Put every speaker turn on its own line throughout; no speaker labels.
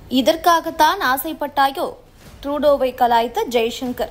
இதற்காகத்தான் ஆசைப்பட்டாயோ? ட்ரூடோவை கலாய்த்த ஜெய்சங்கர்.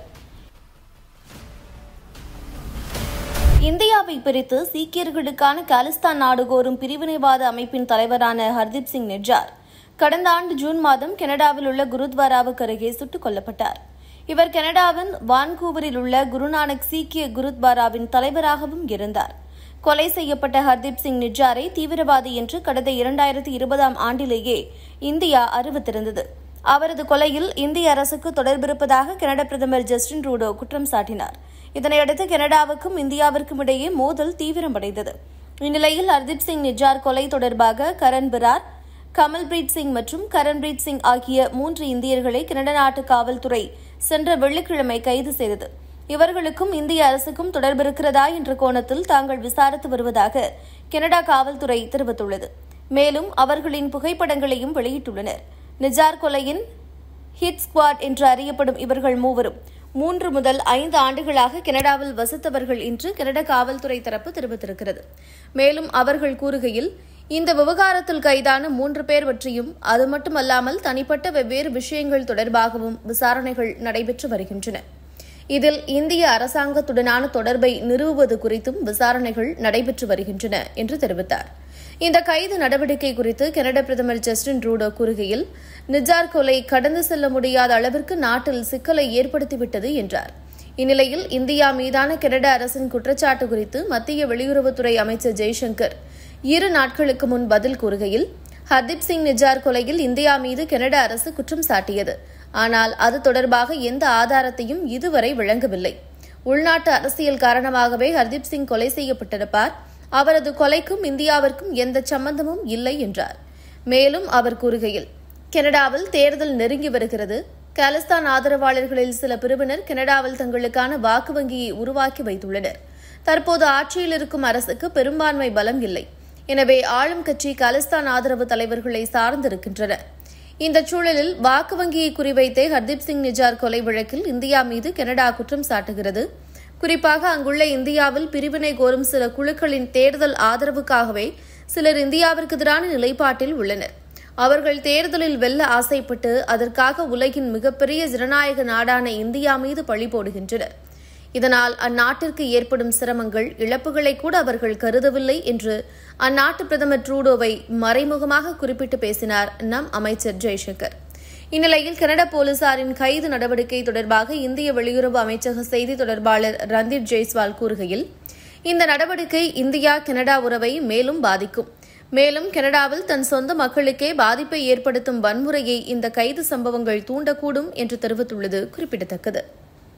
இந்தியாவை பிரித்து சீக்கியர்களுக்கான காலிஸ்தான் நாடு கோரும் பிரிவினைவாத அமைப்பின் தலைவரான ஹர்தீப் சிங் நிஜார் கடந்த ஆண்டு ஜூன் மாதம் கனடாவில் உள்ள குருத்வாராவுக்கு அருகே சுட்டுக் கொல்லப்பட்டார். இவர் கனடாவின் வான்கூவரில் உள்ள குருநானக் சீக்கிய குருத்வாராவின் தலைவராகவும் இருந்தார். கொலை செய்யப்பட்ட ஹர்தீப் சிங் நிஜாரை தீவிரவாதி என்று கடந்த 2020 ஆண்டிலேயே இந்தியா அறிவித்திருந்தது. அவரது கொலையில் இந்திய அரசுக்கு தொடர்பிருப்பதாக கனடா பிரதமர் ஜஸ்டின் ட்ரூடோ குற்றம் சாட்டினார். இதனையடுத்து கனடாவுக்கும் இந்தியாவிற்கும் இடையே மோதல் தீவிரமடைந்தது. இந்நிலையில் ஹர்தீப் சிங் நிஜார் கொலை தொடர்பாக கரண் பிரார், கமல்பிரீத் சிங் மற்றும் கரண்பிரீத் சிங் ஆகிய 3 இந்தியர்களை கனடா நாட்டு காவல்துறை சென்ற வெள்ளிக்கிழமை கைது செய்தது. இவர்களுக்கும் இந்திய அரசுக்கும் தொடர்பிருக்கிறதா என்ற கோணத்தில் தாங்கள் விசாரித்து வருவதாக கனடா காவல்துறை தெரிவித்துள்ளது. மேலும் அவர்களின் புகைப்படங்களையும் வெளியிட்டுள்ளனர். நிஜார் கொலையின் ஹிட் ஸ்குவாட் என்று அறியப்படும் இவர்கள் மூவரும் 3 முதல் 5 ஆண்டுகளாக கனடாவில் வசித்தவர்கள் என்று கனடா காவல்துறை தரப்பு தெரிவித்திருக்கிறது. மேலும் அவர்கள் கூறுகையில், இந்த விவகாரத்தில் கைதான 3 பேர் பற்றியும் அது மட்டுமல்லாமல் தனிப்பட்ட வெவ்வேறு விஷயங்கள் தொடர்பாகவும் விசாரணைகள் நடைபெற்று வருகின்றன. இதில் இந்திய அரசாங்கத்துடனான தொடர்பை நிறுவுவது குறித்தும் விசாரணைகள் நடைபெற்று வருகின்றன என்று தெரிவித்தார். இந்த கைது நடவடிக்கை குறித்து கனடா பிரதமர் ஜஸ்டின் ட்ரூடோ கூறுகையில், நிஜார் கொலை கடந்து செல்ல முடியாத அளவிற்கு நாட்டில் சிக்கலை ஏற்படுத்திவிட்டது என்றார். இந்நிலையில் இந்தியா மீதான கனடா அரசின் குற்றச்சாட்டு குறித்து மத்திய வெளியுறவுத்துறை அமைச்சர் ஜெய்சங்கர் 2 நாட்களுக்கு முன் பதில் கூறுகையில், ஹர்தீப் சிங் நிஜார் கொலையில் இந்தியா மீது கனடா அரசு குற்றம் சாட்டியது. ஆனால் அது தொடர்பாக எந்த ஆதாரத்தையும் இதுவரை வழங்கவில்லை. உள்நாட்டு அரசியல் காரணமாகவே ஹர்தீப் சிங் கொலை செய்யப்பட்டிருப்பார். அவரது கொலைக்கும் இந்தியாவிற்கும் எந்த சம்பந்தமும் இல்லை என்றார். மேலும் அவர் கூறுகையில், கனடாவில் தேர்தல் நெருங்கி வருகிறது. காலிஸ்தான் ஆதரவாளர்களில் சில பிரிவினர் கனடாவில் தங்களுக்கான வாக்கு வங்கியை உருவாக்கி வைத்துள்ளனர். தற்போது ஆட்சியில் இருக்கும் அரசுக்கு பெரும்பான்மை பலம் இல்லை. எனவே ஆளும் கட்சி காலிஸ்தான் ஆதரவு தலைவர்களை சார்ந்திருக்கின்றன. இந்த சூழலில் வாக்கு வங்கியை குறிவைத்தே ஹர்தீப் சிங் நிஜார் கொலை வழக்கில் இந்தியா மீது கனடா குற்றம் சாட்டுகிறது. குறிப்பாக அங்குள்ள இந்தியாவில் பிரிவினை கோரும் சில குழுக்களின் தேர்தல் ஆதரவுக்காகவே சிலர் இந்தியாவிற்கு எதிரான நிலைப்பாட்டில் உள்ளனர். அவர்கள் தேர்தலில் வெல்ல ஆசைப்பட்டு அதற்காக உலகின் மிகப்பெரிய ஜனநாயக நாடான இந்தியா மீது பழி போடுகின்றனர். இதனால் அந்நாட்டிற்கு ஏற்படும் சிரமங்கள், இழப்புகளை கூட அவர்கள் கருதவில்லை என்று அந்நாட்டு பிரதமர் ட்ரூடோவை மறைமுகமாக குறிப்பிட்டு பேசினார் நம் அமைச்சர் ஜெய்சங்கர். இந்நிலையில் கனடா போலீசாரின் கைது நடவடிக்கை தொடர்பாக இந்திய வெளியுறவு அமைச்சக செய்தி தொடர்பாளர் ரந்தீர் ஜெய்ஸ்வால் கூறுகையில், இந்த நடவடிக்கை இந்தியா கனடா உறவை மேலும் பாதிக்கும். மேலும் கனடாவில் தன் சொந்த மக்களுக்கே பாதிப்பை ஏற்படுத்தும் வன்முறையை இந்த கைது சம்பவங்கள் தூண்டக்கூடும் என்று தெரிவித்துள்ளது குறிப்பிடத்தக்கது.